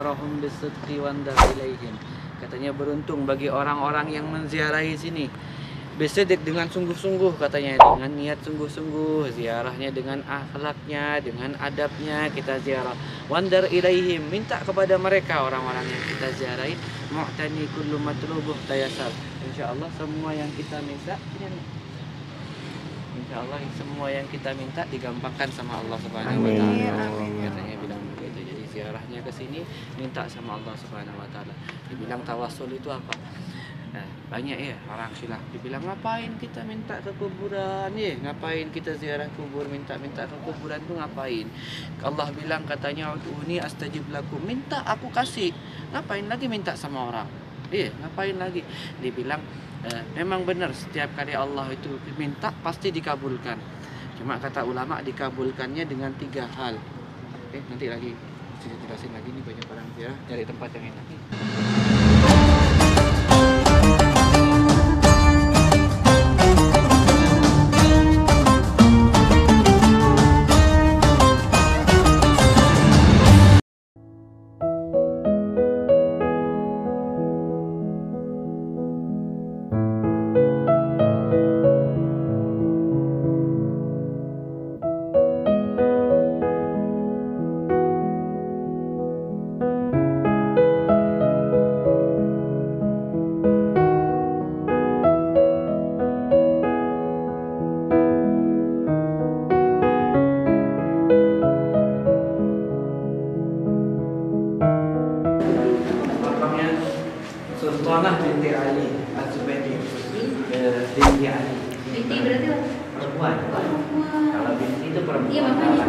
Rahum bisidqi wandar ilaihim. Katanya beruntung bagi orang-orang yang menziarahi sini. Bisidq dengan sungguh-sungguh, katanya, dengan niat sungguh-sungguh, ziarahnya dengan akhlaknya, dengan adabnya kita ziarah. Wandar ilaihim, minta kepada mereka orang-orang yang kita ziarahi. Mu'tani kullu matlubuh tayasar. Insyaallah semua yang kita minta, insyaallah semua yang kita minta digampangkan sama Allah Subhanahu wa taala. Katanya bilang begitu. Jadi ziarahnya ke sini minta sama Allah Subhanahu wa taala. Dibilang tawassul itu apa? Nah, banyak ya orang khilaf. Dibilang ngapain kita minta ke kuburan ya? Ngapain kita ziarah kubur, minta-minta ke kuburan itu ngapain? Allah bilang katanya ud'uni astajib lakum. Minta aku kasih. Ngapain lagi minta sama orang? Iya, ngapain lagi? Dibilang memang benar setiap kali Allah itu minta pasti dikabulkan. Cuma kata ulama dikabulkannya dengan 3 hal. Oke, nanti lagi saya jelasin lagi nih banyak orang ya, cari tempat yang enak. Sultanah binti Ali Az-Zubaidi. Binti Ali. Binti berarti apa? Perempuan. Kalau binti itu perempuan. Iya, makanya.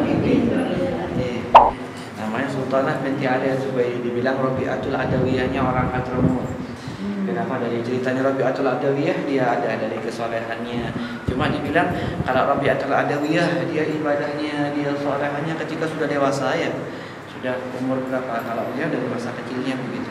Namanya Sultanah binti Ali Az-Zubaidi. Dibilang Rabi'atul Adawiyahnya orang Hadramut. Kenapa? Dari ceritanya Rabi'atul Adawiyah dia ada dari kesolehannya. Cuma dibilang kalau Rabi'atul Adawiyah dia ibadahnya, dia solehannya ketika sudah dewasa ya. Sudah umur berapa? Kalau dia dari masa kecilnya begitu.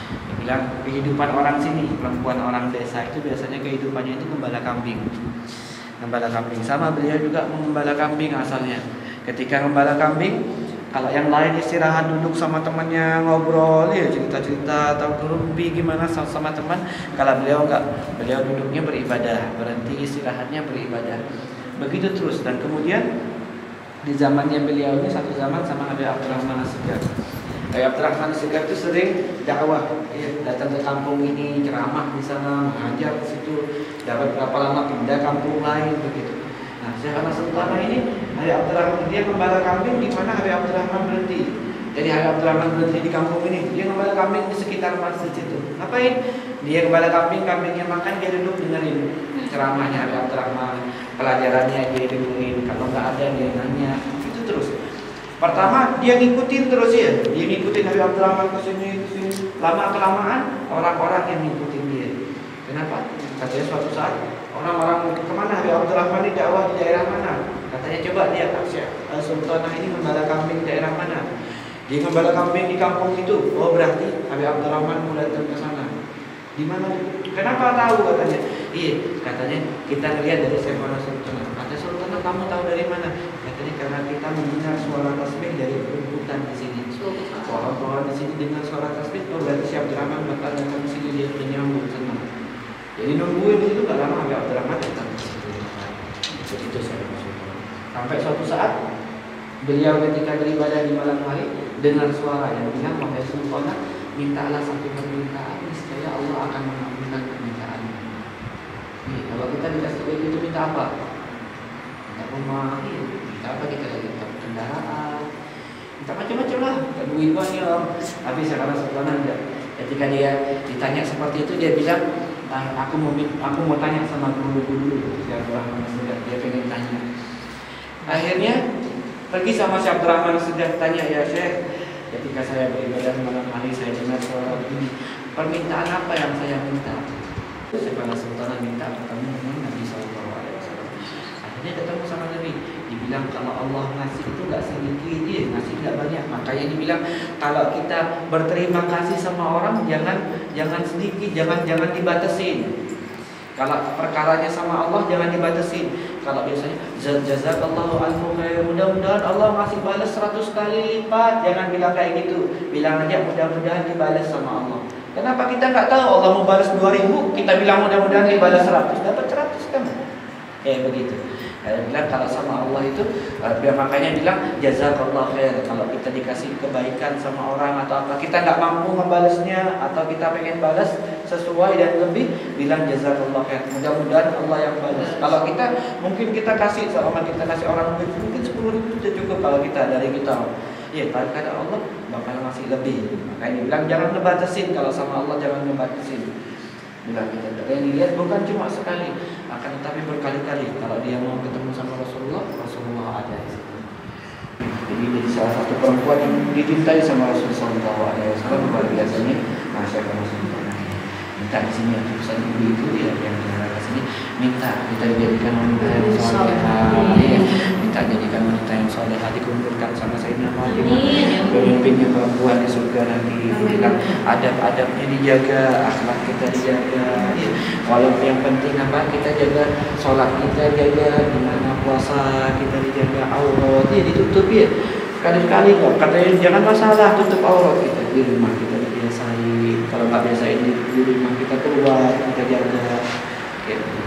Bilang kehidupan orang sini, perempuan orang desa itu biasanya kehidupannya itu gembala kambing. Gembala kambing. Sama beliau juga menggembala kambing asalnya. Ketika gembala kambing, kalau yang lain istirahat duduk sama temannya ngobrol ya cerita-cerita atau rumpi gimana sama teman, kalau beliau enggak, beliau duduknya beribadah, berhenti istirahatnya beribadah. Begitu terus dan kemudian di zamannya beliau ini satu zaman sama Habib Abdurrahman As-Segaf. Habib Abdurrahman As-Segaf itu sering dakwah, ya, datang ke kampung ini, ceramah di sana, mengajar di situ, dapat berapa lama pindah kampung lain begitu. Nah, Syekhana Sultanah ini Habib Abdurrahman dia gembala kambing di mana Habib Abdurrahman berhenti. Jadi Habib Abdurrahman berhenti di kampung ini, dia gembala kambing di sekitar masjid itu. Ngapain? Dia gembala kambing, kambingnya makan, dia duduk dengerin ceramahnya Habib Abdurrahman, pelajarannya dia dengerin. Kalau nggak ada dia nanya, itu terus. Pertama dia ngikutin terus ya, dia ngikutin Habib Abdurrahman ke sini. Lama kelamaan orang-orang yang ngikutin dia. Kenapa? Katanya suatu saat orang-orang kemana Habib Abdurrahman ini dakwah di daerah mana? Katanya coba lihat Sultanah ini gembala kambing di daerah mana? Dia gembala kambing di kampung itu. Oh berarti Habib Abdurrahman mulai datang ke sana. Di mana? Kenapa tahu katanya? Iya, katanya kita lihat dari Syekhana Sultanah. Kata Sultanah, kamu tahu dari mana? Katanya karena kita mendengar suara tasbih dari rumputan di sini. Pohon-pohon di sini dengan suara tasbih. Oh berarti Syekh Abdurrahman bakal datang ke sini, dia menyambut senang. Jadi nungguin itu gak lama Habib Abdurrahman datang ke situ. Begitu saya Sultanah. Sampai suatu saat beliau ketika beribadah di malam hari dengar suara yang bilang, wahai Sultanah, mintalah satu permintaan, niscaya Allah akan mengabulkan permintaan. Nih, kalau kita dikasih duit itu minta apa? Minta rumah, minta apa kita lagi? Minta kendaraan, minta macam-macam lah. Minta duit banyak. Tapi sekarang Sultanah enggak. Ketika dia ditanya seperti itu, dia bilang, aku mau tanya sama guru-guru dulu. Syekh Abdurrahman As-Segaf, dia pengen tanya. Akhirnya pergi sama Syekh Abdurrahman As-Segaf, tanya, ya Syekh, ketika saya beribadah malam hari saya dengar suara begini, permintaan apa yang saya minta? Syekhana Sultanah minta ketemu dengan Nabi SAW. Akhirnya ketemu sama Nabi. Dibilang kalau Allah ngasih itu nggak sedikit, dia ngasih nggak banyak. Makanya dibilang kalau kita berterima kasih sama orang jangan sedikit, jangan dibatasin. Kalau perkaranya sama Allah jangan dibatasin. Kalau biasanya jazakallahu alfu khair, mudah-mudahan Allah masih balas 100 kali lipat. Jangan bilang kayak gitu. Bilang aja mudah-mudahan dibalas sama Allah. Kenapa kita nggak tahu Allah mau balas 2000, kita bilang mudah-mudahan dibalas 100, dapat 100 kan? Begitu. Bilang kalau sama Allah itu, makanya bilang jazakallahu khair. Kalau kita dikasih kebaikan sama orang atau apa, kita nggak mampu membalasnya atau kita pengen balas sesuai dan lebih, bilang jazakallahu khair. Mudah-mudahan Allah yang balas. Kalau kita mungkin kita kasih sama kita kasih orang mungkin 10.000 sudah cukup kalau kita dari kita. Iya, tapi kata Allah bakal masih lebih. Makanya dibilang jangan ngebatasin, kalau sama Allah jangan ngebatasin. Bilang kita yang dilihat bukan cuma sekali, akan tetapi berkali-kali. Kalau dia mau ketemu sama Rasulullah, Rasulullah ada di situ. Jadi salah satu perempuan yang dicintai sama Rasulullah SAW luar biasanya, Masya Allah. Minta di sini untuk pesan ibu itu ya, yang ke sini minta kita dijadikan wanita yang solehah, minta jadikan wanita yang solehah, dikumpulkan sama Sayyidina Fatimah, pemimpinnya perempuan di surga nanti. Bilang adab-adabnya dijaga, akhlak kita dijaga. Walau yang penting apa, kita jaga sholat kita jaga, dimana puasa kita dijaga, aurat ditutup ya. Kali-kali kok katanya jangan masalah, tutup aurat kita di rumah kita dibiasain. Kalau nggak biasain di rumah kita keluar kita jaga kayak gitu.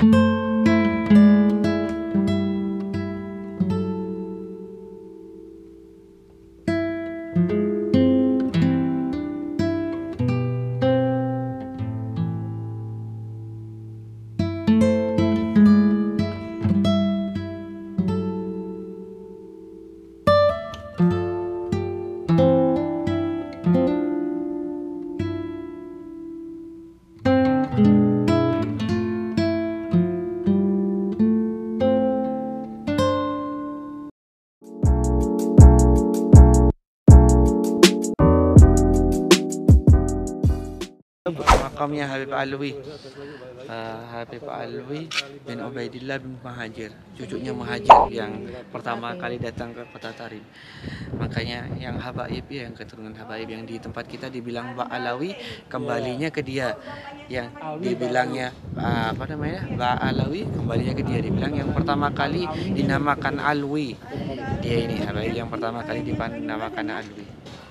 Makamnya Habib Alwi bin Ubaidillah bin Muhajir, cucunya Muhajir yang pertama kali datang ke kota Tarim. Makanya yang Habaib ya, yang keturunan Habaib yang di tempat kita dibilang Ba'alawi, kembalinya ke dia. Yang dibilangnya Ba'alawi, kembalinya ke dia. Dibilang yang pertama kali dinamakan Alwi. Dia ini Habaib yang pertama kali dinamakan Alwi.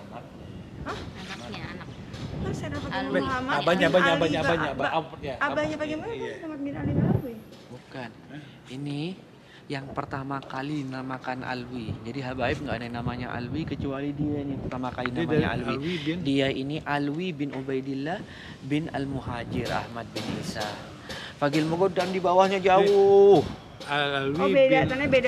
Abahnya bagaimana? Muhammad bin Ali Alwi. Bukan. Ini yang pertama kali dinamakan Alwi. Jadi Habaib nggak ada yang namanya Alwi kecuali dia ini pertama kali namanya Alwi. Dia ini Alwi bin Ubaidillah bin Al-Muhajir Ahmad bin Isa. Fagil Mogodan di bawahnya jauh. Beda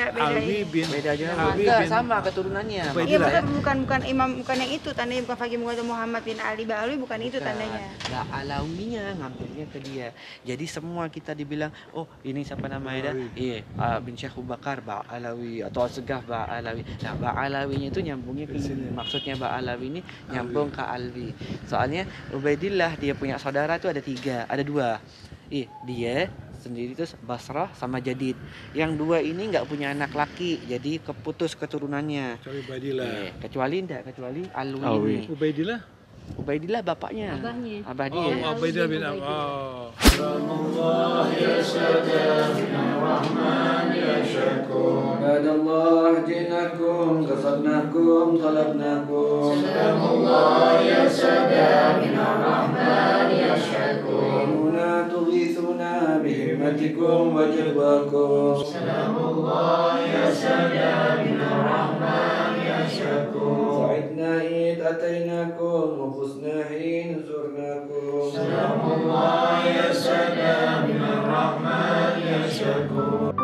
aja. Sama keturunannya. Iya, bukan imam, bukan yang itu tandanya, bukan Fagil Mogodan Muhammad bin Ali Ba'alawi, bukan itu tandanya. Ba'alawinya ngambilnya ke dia. Jadi semua kita dibilang, oh ini siapa namanya dah? Iya, bin Syekh Abu Bakar Ba'alawi atau Segaf Ba'alawi. Nah, Ba'alawinya itu nyambungnya ke sini. Maksudnya Ba'alawi ini nyambung ke Alwi. Soalnya Ubaidillah dia punya saudara itu ada 3, ada 2. Dia sendiri itu Basrah sama Jadid. Yang 2 ini nggak punya anak laki, jadi keputus keturunannya. Kecuali Alwi. Ubaidillah bapaknya. Abah dia. Ubaidillah bin Salamullah ya sada minar rahman ya syakur. Badallah jinakum qasadnakum talabnakum. Salamullah ya sada minar rahman ya syakur. Muna tughithuna bihimatikum wa jadwakum. Salamullah ya sada minar rahman ya syakur. Sa'idna id atainakum wa khusna hin zurnakum. Salamullah ya sada minar rahman ya syakur.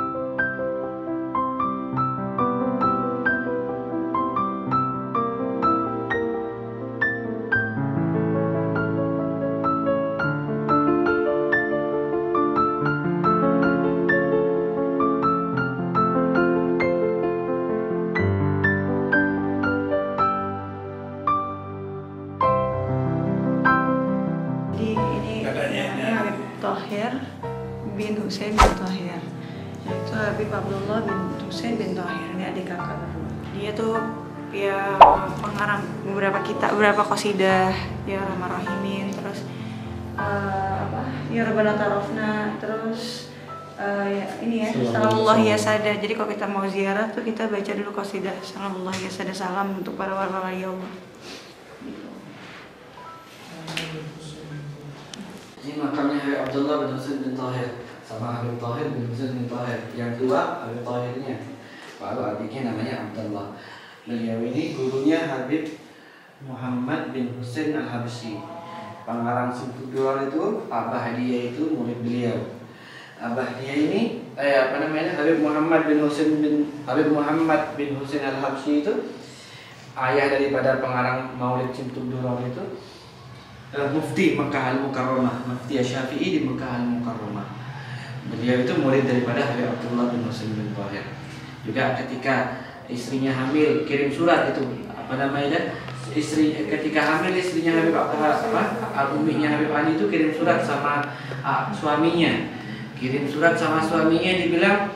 Thohir bin Husain bin Thohir, yaitu Habib Abdullah bin Husain bin Thohir. Ini adik kakak berdua. Dia tuh ya pengarang beberapa qasidah, ya Rahman Rahimin, terus ya Rabbana Tarafna, terus ini ya, salamullah ya sada. Jadi kalau kita mau ziarah tuh kita baca dulu qasidah salamullah ya sada, salam untuk para wali Allah. Ini makamnya Habib Abdullah bin Husain bin Tahir sama Habib Tahir bin Husain bin Tahir. Yang dua Habib Tahirnya, baru adiknya namanya Abdullah. Beliau ini gurunya Habib Muhammad bin Husain Al-Habsyi. Pengarang Sumtud Durar itu, abah dia itu murid beliau. Abah dia ini Habib Muhammad bin Husain Al-Habsyi itu ayah daripada pengarang Maulid Sumtud Durar itu Mufti Mekah Al-Mukarramah, Mufti Syafi'i di Mekah Al-Mukarramah. Beliau itu murid daripada Habib Abdullah bin Husain bin Tahir. Juga ketika istrinya hamil kirim surat itu ketika hamil istrinya Habib uminya Habib Ali itu kirim surat sama suaminya. Kirim surat sama suaminya dibilang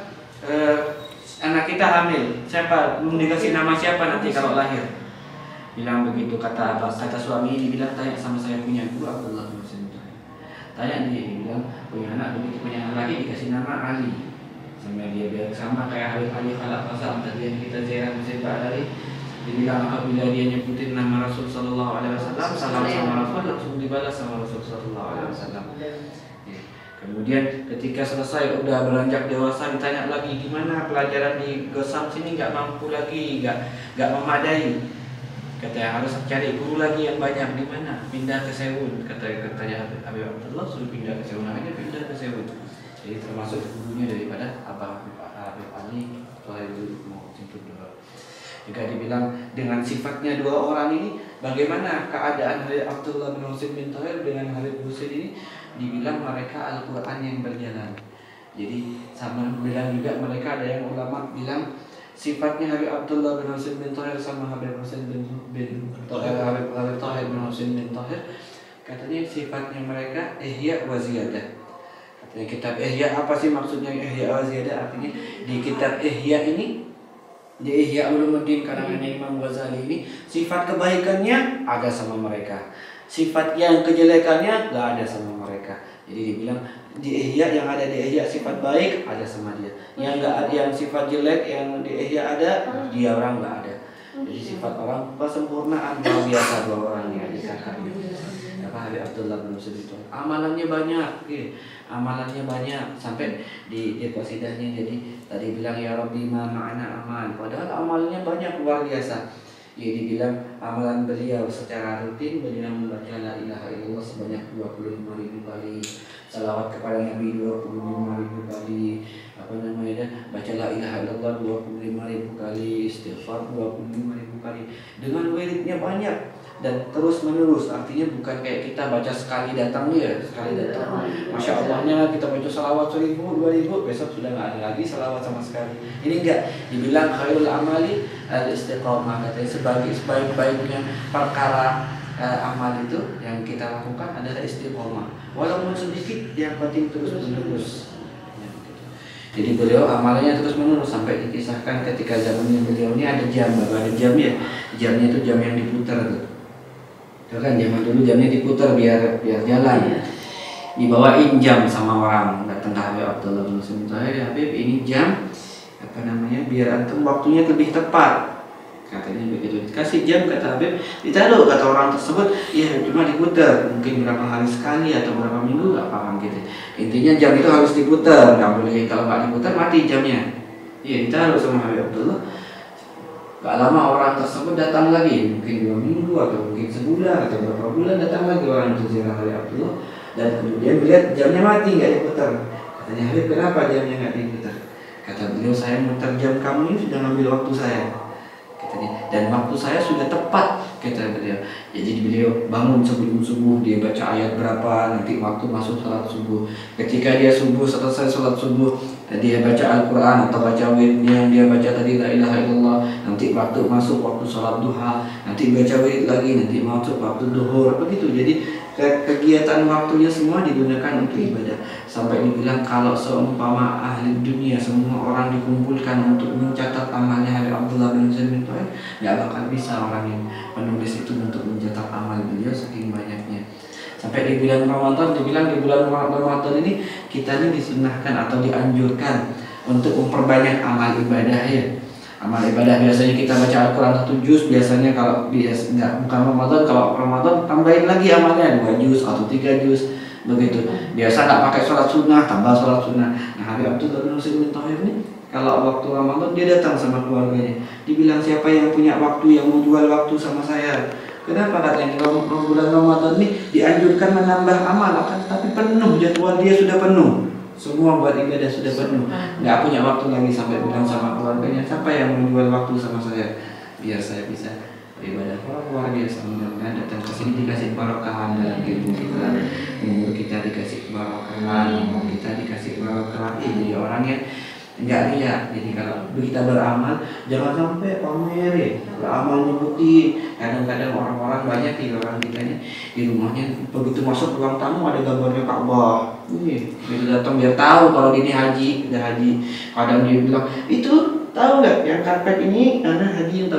anak kita hamil. Siapa? Belum dikasih nama siapa nanti kalau lahir. Bilang begitu kata suami dibilang tanya sama saya punya guru Abdullah bin Husain. Tanya dia bilang punya anak begitu punya anak lagi dikasih nama Ali. Sama dia biar sama kayak Habib Ali Khalaq Qasam tadi yang kita ziarah Masjid Pak Ali. Dia bilang apabila dia nyebutin nama Rasul sallallahu alaihi wasallam, salam sama Rasul langsung dibalas sama Rasul sallallahu alaihi wasallam. Kemudian ketika selesai udah beranjak dewasa ditanya lagi gimana pelajaran di Gosam sini nggak mampu lagi, nggak memadai. Katanya harus cari guru lagi yang banyak. Di mana? Pindah ke Sewun. Katanya Habib Abdullah suruh pindah ke Sewun, akhirnya pindah ke Sewun. Jadi termasuk gurunya daripada Abah Habib Ali Tahir mau Sumtud Durar. Juga dibilang dengan sifatnya dua orang ini, bagaimana keadaan Habib Abdullah bin Husain bin Tahir dengan Habib Husain ini? Dibilang mereka Al-Quran yang berjalan. Jadi sama bilang juga mereka ada yang ulama bilang sifatnya Habib Abdullah bin Husain bin Tahir sama Habib Husain bin Tahir bin Husain bin Tahir, katanya sifatnya mereka ihya wa ziyadah. Katanya kitab ihya apa sih maksudnya ihya wa ziyadah? Artinya di kitab ihya ini, di Ihya Ulumuddin karangannya Imam Ghazali ini, sifat kebaikannya ada sama mereka, sifat yang kejelekannya nggak ada sama mereka. Jadi dibilang di Ihya yang ada di Ihya sifat baik ada sama dia, yang nggak ada yang sifat jelek yang di Ihya ada dia orang nggak ada. Jadi sifat orang kesempurnaan luar biasa dua orang yang dikatakan. Apa Habib Abdullah bin Husain itu amalannya banyak, amalannya banyak sampai di qasidahnya. Jadi tadi bilang ya Rabbi ma ma'ana amal, padahal amalnya banyak luar biasa. Jadi dibilang amalan beliau secara rutin beliau membaca la ilaha illallah sebanyak 25.000 kali, salawat kepada Nabi 25.000 kali, baca la ilaha illallah 25.000 kali, istighfar 25.000 kali, dengan wiridnya banyak dan terus menerus. Artinya bukan kayak kita baca sekali datang sekali datang, masya Allahnya kita baca salawat 1.000, 2.000, besok sudah nggak ada lagi salawat sama sekali. Ini enggak, dibilang khairul amali al-istiqamah, katanya sebaik-baiknya perkara amal itu yang kita lakukan adalah istiqamah, walaupun sedikit yang penting terus menerus. Jadi beliau amalnya terus menerus sampai dikisahkan ketika zamannya beliau ini ada jam, ada jam ya, jamnya itu jam yang diputar tuh. Itu kan zaman dulu jamnya diputar biar jalan. Dibawain jam sama orang, datang ke Habib Abdullah bin Husain bin Tahir, Habib ini jam biar antum waktunya lebih tepat. Katanya begitu. Kasih jam kata Habib, ditaruh kata orang tersebut, ya cuma diputar, mungkin berapa hari sekali atau berapa minggu nggak paham gitu. Intinya jam itu harus diputar, nggak boleh kalau nggak diputar mati jamnya. Iya ditaruh sama Habib Abdullah. Gak lama orang tersebut datang lagi, mungkin 2 minggu atau mungkin sebulan atau beberapa bulan datang lagi orang itu ziarah Habib Abdullah, dan kemudian melihat jamnya mati nggak diputar. Katanya Habib kenapa jamnya nggak diputar? Kata beliau saya muter jam kamu ini sudah ngambil waktu saya. Katanya dan waktu saya sudah tepat kata beliau. Jadi beliau bangun sebelum subuh dia baca ayat berapa nanti waktu masuk salat subuh. Ketika dia subuh selesai salat subuh dia baca Al-Quran atau baca wirid yang dia baca tadi la ilaha illallah, nanti waktu masuk waktu sholat duha, nanti baca wirid lagi, nanti masuk waktu duhur, begitu. Jadi kegiatan waktunya semua digunakan untuk ibadah. Sampai dibilang kalau seumpama ahli dunia semua orang dikumpulkan untuk mencatat amalnya Habib Abdullah bin Husain bin Tahir, nggak bakal bisa orang yang penulis itu untuk mencatat amal beliau saking banyaknya. Sampai di bulan Ramadan, dibilang di bulan Ramadan ini kita ini disunahkan atau dianjurkan untuk memperbanyak amal ibadah ya. Amal ibadah biasanya kita baca Al-Quran 1 juz, biasanya kalau bukan Ramadan, kalau Ramadan tambahin lagi amalnya 2 juz atau 3 juz begitu. Biasa nggak pakai sholat sunnah, tambah sholat sunnah. Nah, Habib Abdullah bin Husain bin Tahir ini kalau waktu Ramadan dia datang sama keluarganya, dibilang siapa yang punya waktu yang mau jual waktu sama saya. Kenapa katanya bulan Ramadan ini dianjurkan menambah amal, akan tapi penuh jadwal dia sudah penuh, semua buat ibadah sudah penuh, nggak punya waktu lagi. Sampai bilang sama keluarganya, siapa yang mau jual waktu sama saya biar saya bisa beribadah. Luar biasa, mudah-mudahan datang ke sini dikasih barokah dalam ilmu kita, umur kita dikasih barokah, umur kita dikasih barokah, jadi orang yang enggak riya. Jadi kalau kita beramal jangan sampai pamer ya. Beramal nyebutin. Kadang-kadang orang-orang banyak di orang kita ini di rumahnya begitu masuk ruang tamu ada gambarnya Ka'bah. Begitu datang dia tahu kalau ini haji, udah haji. Kadang dia bilang, "Itu tahu nggak yang karpet ini anak haji yang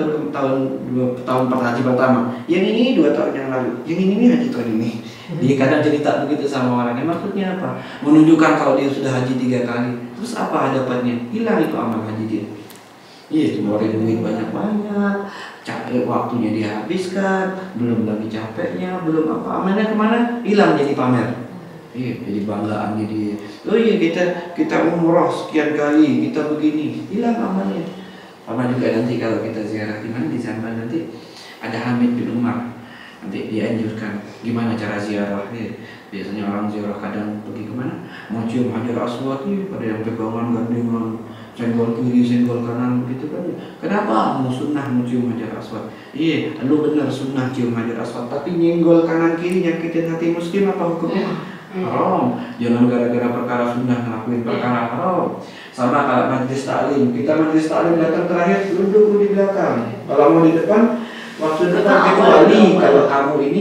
tahun haji pertama. Yang ini 2 tahun yang lalu. Yang ini haji tahun ini." Dia kadang cerita begitu sama orangnya. Maksudnya apa? Menunjukkan kalau dia sudah haji 3 kali. Terus apa hadapannya? Hilang itu amal haji dia. Iya, keluarin duit banyak-banyak, capek waktunya dihabiskan, belum lagi capeknya, belum apa, amalnya kemana? Hilang jadi pamer. Iya, jadi banggaan jadi. Oh iya kita umroh sekian kali, kita begini, hilang amalnya. Sama juga nanti kalau kita ziarah di mana di sana nanti ada Hamid bin Umar. Nanti dianjurkan gimana cara ziarah ya. Biasanya orang ziarah kadang pergi kemana? Mau cium Hajar Aswad, pada yang pegangan gandengan, senggol kiri, senggol kanan begitu kan. Kenapa? Mau sunnah mau cium Hajar Aswad. Iya, lu benar sunnah cium Hajar Aswad, tapi nyenggol kanan kiri nyakitin hati muslim apa hukumnya? Haram. Jangan gara-gara perkara sunnah ngelakuin perkara haram. Sama kalau majlis taklim, kita majlis taklim datang terakhir duduk di belakang. Kalau mau di depan waktu depan, kecuali kalau kamu ini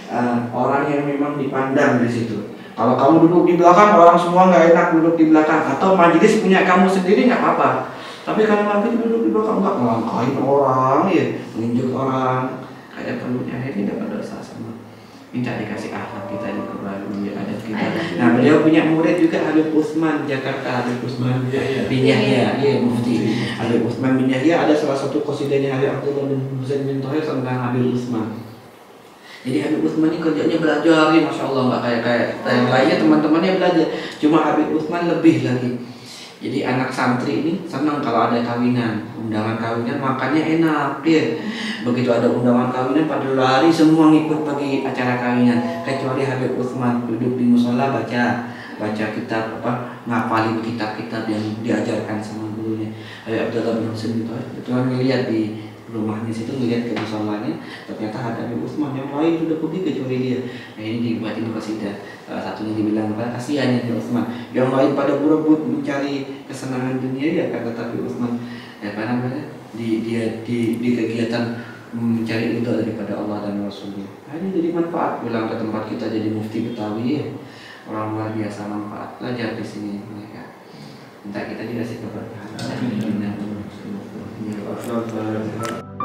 orang yang memang dipandang di situ. Kalau kamu duduk di belakang, orang semua nggak enak duduk di belakang. Atau majelis punya kamu sendiri nggak apa-apa. Tapi kalau Nabi duduk di belakang nggak ngelangkain orang, ya menginjak orang, kayak perlunya ini dapat dosa sama. Minta dikasih akhlak kita diperbarui adat kita. Nah, beliau punya murid juga Habib Utsman Jakarta, Habib Utsman bin Yahya, ya mufti. Habib Utsman bin Yahya ada salah satu qasidahnya Habib Abdullah bin Husain bin Tahir tentang Habib Utsman. Jadi Habib Utsman ini kerjanya belajar, ya masya Allah, nggak kayak yang lainnya teman-temannya belajar. Cuma Habib Utsman lebih lagi. Jadi anak santri ini senang kalau ada kawinan, undangan kawinan makannya enak, ya. Begitu ada undangan kawinan pada lari semua ngikut pergi acara kawinan. Kecuali Habib Utsman duduk di musola baca kitab ngapalin kitab-kitab yang diajarkan sama gurunya. Habib Abdullah bin Husain bin Tahir itu kan ngelihat di rumahnya situ, ngelihat ke musolanya, ternyata ada Habib Utsman, yang lain sudah pergi kecuali dia. Nah, ini dibuatin qasidah. Salah satunya dibilang kasihan ya Utsman, yang lain pada berebut mencari kesenangan dunia, ya kata tapi Utsman dia di kegiatan mencari ridho daripada Allah dan Rasulnya. Nah, ini jadi manfaat pulang ke tempat kita jadi mufti Betawi ya. Orang luar biasa manfaat, belajar di sini mereka. Minta kita dikasih keberkahan. Amin.